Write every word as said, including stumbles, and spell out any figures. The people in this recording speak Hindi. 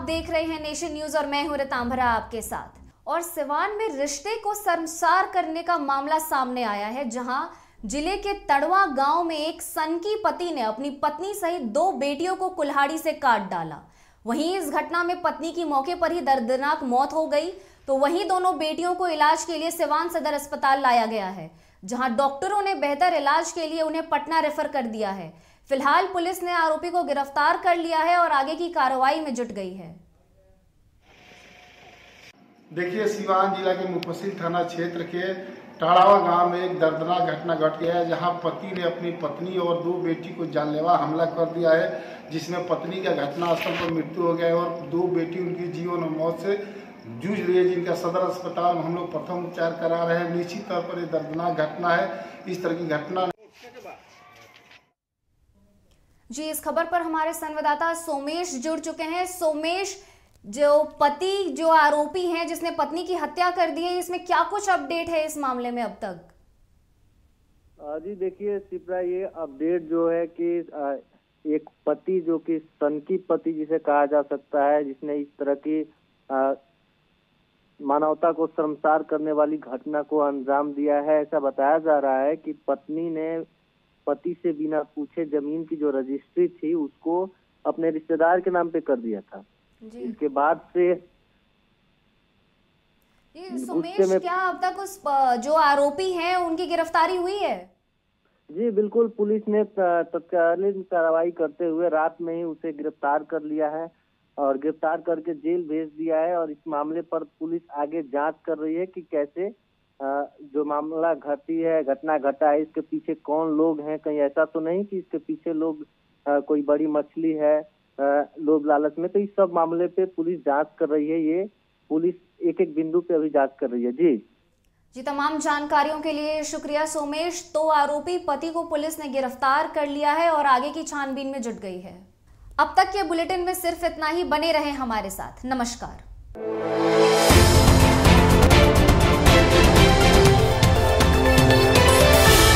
देख रहे हैं नेशन न्यूज और मैं हूं रितांभरा आपके साथ। और सिवान में रिश्ते को शर्मसार करने का मामला सामने आया है, जहां जिले के तड़वा गांव में एक सनकी पति ने अपनी पत्नी सहित दो बेटियों को कुल्हाड़ी से काट डाला। वहीं इस घटना में पत्नी की मौके पर ही दर्दनाक मौत हो गई, तो वहीं दोनों बेटियों को इलाज के लिए सिवान सदर अस्पताल लाया गया है, जहां डॉक्टरों ने बेहतर इलाज के लिए उन्हें पटना रेफर कर दिया है। फिलहाल पुलिस ने आरोपी को गिरफ्तार कर लिया है और आगे की कार्रवाई में जुट गई है। देखिए, सिवान जिला के मुफस्सिल थाना क्षेत्र के टाड़ावा गांव में एक दर्दनाक घटना घट गया है, जहां पति ने अपनी पत्नी और दो बेटी को जानलेवा हमला कर दिया है, जिसमें पत्नी का घटनास्थल पर मृत्यु हो गया है और दो बेटी उनकी जीवन और मौत से जूझ रही है, जिनका सदर अस्पताल में हम लोग प्रथम उपचार करा रहे हैं। निश्चित तौर पर ये दर्दनाक घटना है। इस तरह की घटना जी, इस खबर पर हमारे संवाददाता सोमेश जुड़ चुके हैं। सोमेश, जो पति जो आरोपी हैं जिसने पत्नी की हत्या कर दी है, इसमें क्या कुछ अपडेट है इस मामले में अब तक? जी देखिए शिप्रा, ये अपडेट जो है कि एक पति जो कि सनकी पति जिसे कहा जा सकता है, जिसने इस तरह की मानवता को शर्मसार करने वाली घटना को अंजाम दिया है। ऐसा बताया जा रहा है कि पत्नी ने पति से बिना पूछे जमीन की जो रजिस्ट्री थी उसको अपने रिश्तेदार के नाम पे कर दिया था। इसके बाद से ये सोमेश, में... क्या अब तक उस जो आरोपी हैं उनकी गिरफ्तारी हुई है? जी बिल्कुल, पुलिस ने तत्कालीन कार्रवाई करते हुए रात में ही उसे गिरफ्तार कर लिया है और गिरफ्तार करके जेल भेज दिया है। और इस मामले पर पुलिस आगे जांच कर रही है कि कैसे जो मामला घटी है घटना घटा है, इसके पीछे कौन लोग हैं। कहीं ऐसा तो नहीं कि इसके पीछे लोग कोई बड़ी मछली है लोग लालच में। तो इस सब मामले पे पुलिस जांच कर रही है। ये पुलिस एक एक बिंदु पे अभी जांच कर रही है। जी जी तमाम जानकारियों के लिए शुक्रिया सोमेश। तो आरोपी पति को पुलिस ने गिरफ्तार कर लिया है और आगे की छानबीन में जुट गई है। अब तक के बुलेटिन में सिर्फ इतना ही। बने रहे हमारे साथ। नमस्कार।